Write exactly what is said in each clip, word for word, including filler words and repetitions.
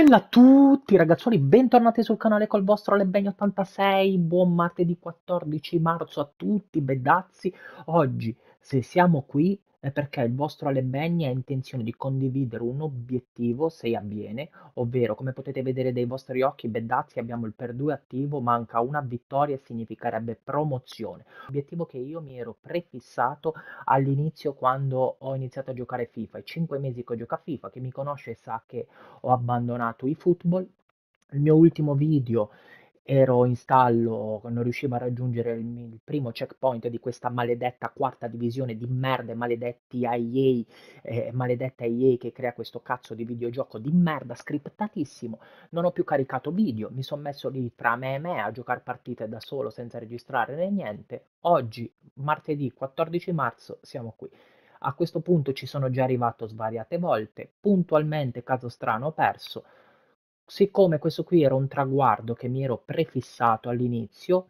Bella a tutti ragazzuoli, bentornati sul canale col vostro Lebegno ottantasei, buon martedì quattordici marzo a tutti, bedazzi. Oggi, se siamo qui, è perché il vostro Lebegno ha intenzione di condividere un obiettivo, se avviene, ovvero, come potete vedere dai vostri occhi, bedazzi, abbiamo il per due attivo, manca una vittoria e significherebbe promozione. Obiettivo che io mi ero prefissato all'inizio quando ho iniziato a giocare FIFA, i cinque mesi che gioco a FIFA, chi mi conosce sa che ho abbandonato i football. Il mio ultimo video ero in stallo, non riuscivo a raggiungere il, il primo checkpoint di questa maledetta quarta divisione di merda, maledetti E A, eh, maledetta E A che crea questo cazzo di videogioco di merda, scriptatissimo. Non ho più caricato video, mi sono messo lì tra me e me a giocare partite da solo senza registrare né niente. Oggi, martedì quattordici marzo, siamo qui. A questo punto ci sono già arrivato svariate volte, puntualmente, caso strano, ho perso. Siccome questo qui era un traguardo che mi ero prefissato all'inizio,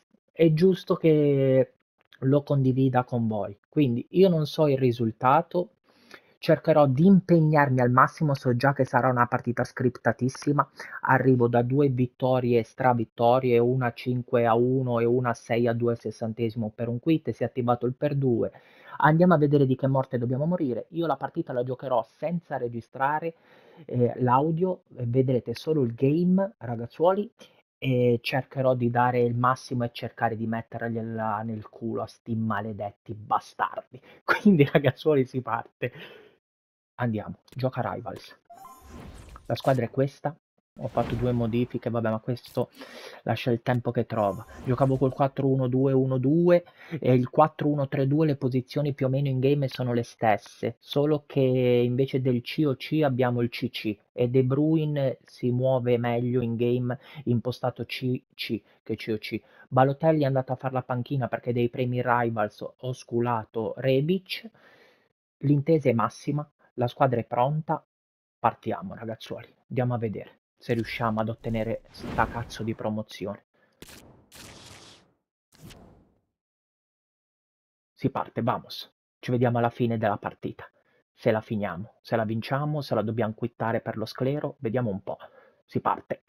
è giusto che lo condivida con voi. Quindi io non so il risultato, cercherò di impegnarmi al massimo, so già che sarà una partita scriptatissima, arrivo da due vittorie stravittorie, una cinque a uno e una sei a due al sessantesimo per un quit, si è attivato il per due. Andiamo a vedere di che morte dobbiamo morire. Io la partita la giocherò senza registrare eh, l'audio, eh, vedrete solo il game, ragazzuoli, e cercherò di dare il massimo e cercare di mettergliela nel culo a sti maledetti bastardi. Quindi, ragazzuoli, si parte. Andiamo, gioca Rivals. La squadra è questa. Ho fatto due modifiche, vabbè, ma questo lascia il tempo che trova. Giocavo col quattro uno due uno due e il quattro uno tre due, le posizioni più o meno in game sono le stesse, solo che invece del C O C abbiamo il C C e De Bruyne si muove meglio in game impostato C C che C O C. Balotelli è andato a fare la panchina perché dei premi Rivals ho sculato Rebic. L'intesa è massima, la squadra è pronta, partiamo ragazzuoli, andiamo a vedere se riusciamo ad ottenere sta cazzo di promozione. Si parte, vamos. Ci vediamo alla fine della partita. Se la finiamo, se la vinciamo, se la dobbiamo quittare per lo sclero, vediamo un po'. Si parte.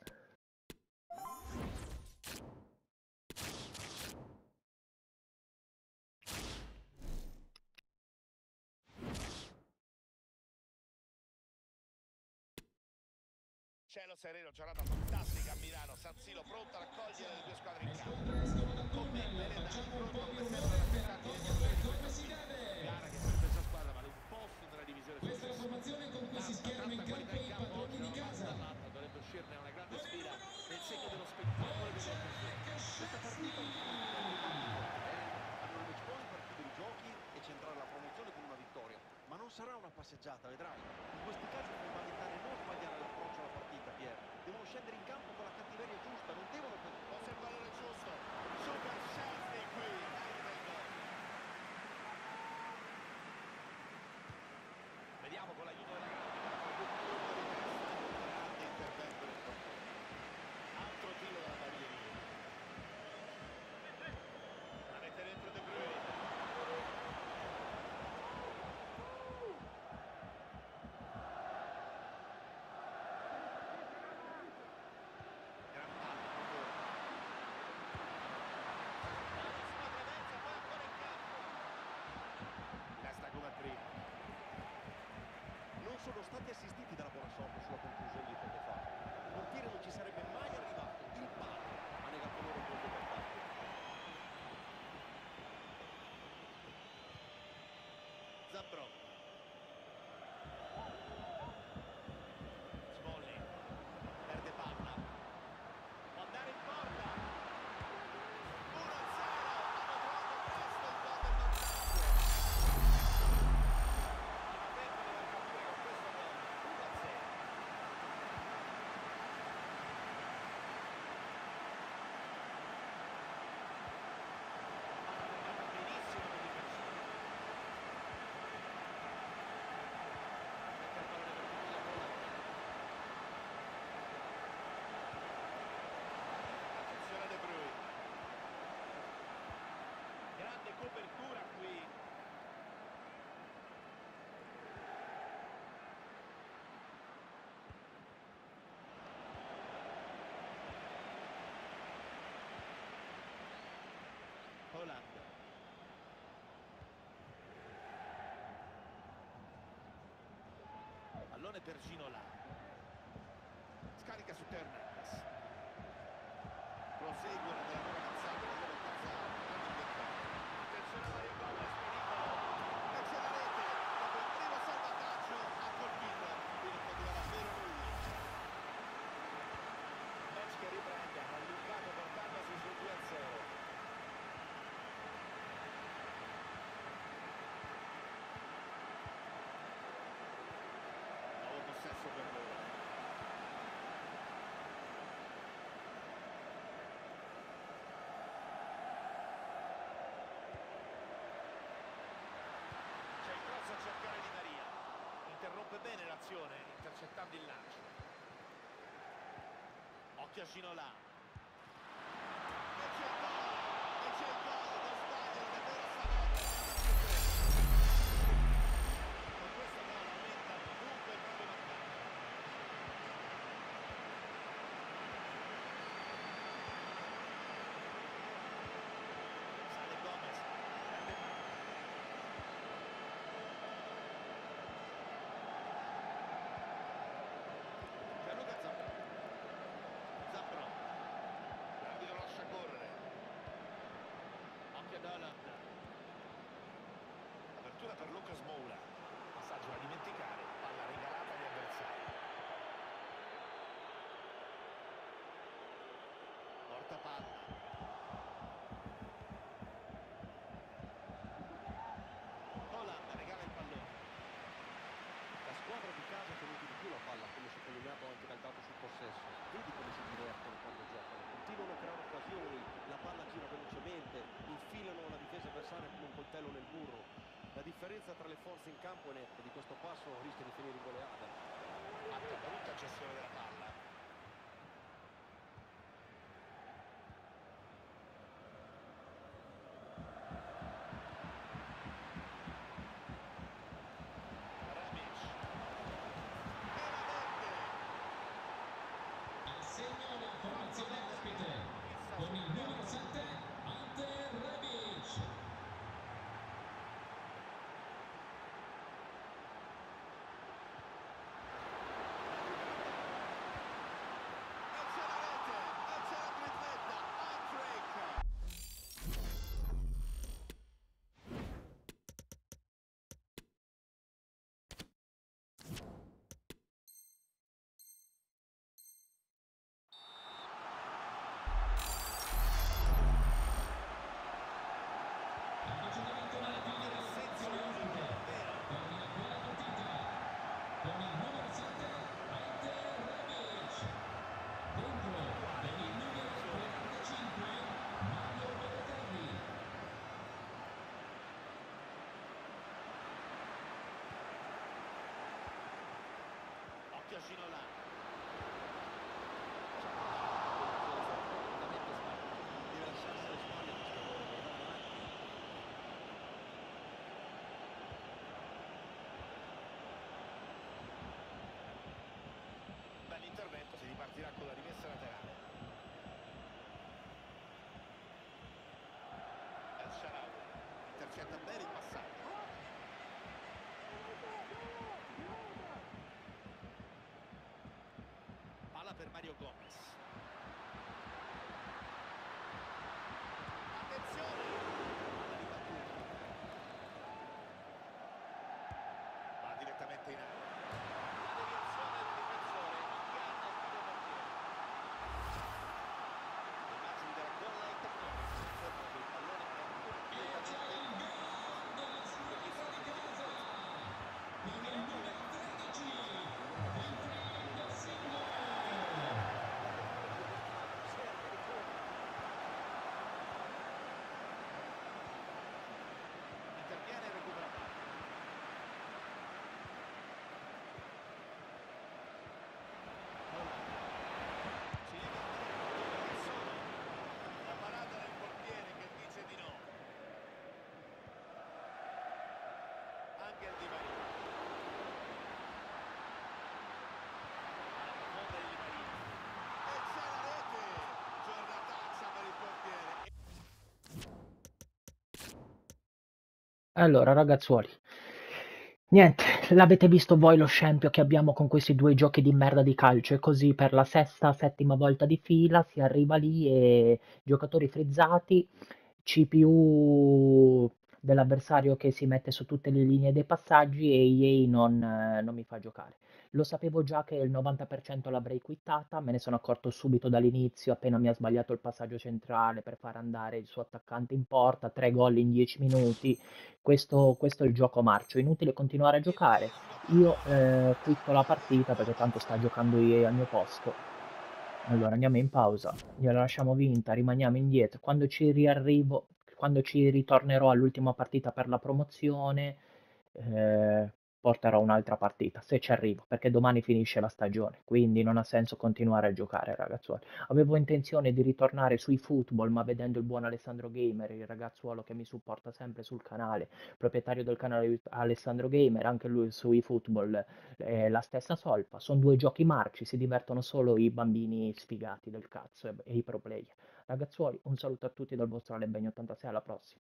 Cielo sereno, giornata fantastica a Milano, San Siro pronta a raccogliere le due squadre in campo. Con me Benedetti pronto come sempre ad aspettarvi le emozioni di questa sfida. Gara che per questa squadra vale un posto nella divisione successiva. Tanta, tanta qualità in campo oggi dalla parte dell'Atalanta, dovrebbe uscirne una grande sfida nel segno dello spettacolo e delle occasioni. Questa partita un po' come quelle di ieri, eh? Hanno il match point per chiudere i giochi e centrare la promozione con una vittoria. Ma non sarà una passeggiata, vedrai. In questi casi è fondamentale non sbagliare l'approccio alla partita, Pier. Devono scendere in campo con la cattiveria giusta, non devono... Forse il valore giusto. Super Chelsea qui. Arriva il gol. Vediamo con l'aiuto della grafica. Grande intervento del portiere. Altro tiro dalla barierina. La mette dentro De Bruyne. Gran palla, Holland. Pallone per Ginola. Scarica su Hernandez. Proseguono nella loro avanzata, la loro casa grande libertà. Attenzione a Mario Gomez, pericolo. E c'è la rete. Dopo il primo salvataggio ha colpito. Qui non poteva davvero nulla. Match che riprende, ha allungato portandosi sul due a zero. Nuovo possesso per loro. C'è il cross a cercare Di Maria. Interrompe bene l'azione, intercettando il lancio. Occhio a Ginola. E c'è il gol! E c'è il gol! Non sbagliano davvero stavolta. Con questo gol aumentano dunque il proprio vantaggio. Sale Gomez. Prende mano. Gianluca Zambrano. Zambrano. L'arbitro lascia correre. Occhio ad Holland. Apertura per Lucas Moura. Passaggio da dimenticare. Palla regalata agli avversari. Porta palla. Holland regala il pallone. La squadra di casa ha tenuto di più la palla, come sottolineato anche dal dato sul possesso. Vedi come si divertono quando giocano, continuano a creare occasioni, la palla gira velocemente, infilano la difesa avversaria come un coltello nel burro. La differenza tra le forze in campo è netta, di questo passo rischia di finire in goleada. Altra brutta gestione della palla. Rebic. Veramente. Assegna la formazione ospite con il numero sette Ante Rebic. E c'è la rete. E c'è la tripletta. Hat-trick. Avvicinamento nella fine della sezione ospite per la quale partita con il numero sette Ante Rebic. Dentro per il numero quarantacinque Mario Balotelli. Occhio a Ginola. Completamente sbagliato. Deve lasciarsi alle spalle questo gol, guardare avanti. Bell'intervento, si ripartirà con la rimessa laterale. El Shaarawy intercetta bene il passaggio. Palla per Mario Gomez. Attenzione! Palla ribattuta. Va direttamente in aria. La deviazione del difensore inganna il primo portiere. Immagini della goal line technology. Fermando il pallone è E c'è completamente il gol della squadra di casa con il numero tredici Wilfried Anderson. Allora, ragazzuoli, niente, l'avete visto voi lo scempio che abbiamo con questi due giochi di merda di calcio e così per la sesta, settima volta di fila si arriva lì e giocatori frizzati, C P U dell'avversario che si mette su tutte le linee dei passaggi e E A non, eh, non mi fa giocare. Lo sapevo già che il novanta per cento l'avrei quittata, me ne sono accorto subito dall'inizio, appena mi ha sbagliato il passaggio centrale per far andare il suo attaccante in porta, tre gol in dieci minuti. Questo, questo è il gioco marcio, inutile continuare a giocare. Io eh, quitto la partita perché tanto sta giocando E A al mio posto. Allora andiamo in pausa, gliela lasciamo vinta, rimaniamo indietro. Quando ci riarrivo, quando ci ritornerò all'ultima partita per la promozione, eh, porterò un'altra partita, se ci arrivo, perché domani finisce la stagione, quindi non ha senso continuare a giocare, ragazzuoli. Avevo intenzione di ritornare sui football, ma vedendo il buon Alessandro Gamer, il ragazzuolo che mi supporta sempre sul canale, proprietario del canale Alessandro Gamer, anche lui sui football è la stessa solfa, sono due giochi marci, si divertono solo i bambini sfigati del cazzo e, e i pro player. Ragazzuoli, un saluto a tutti dal vostro Alebegno ottantasei, alla prossima.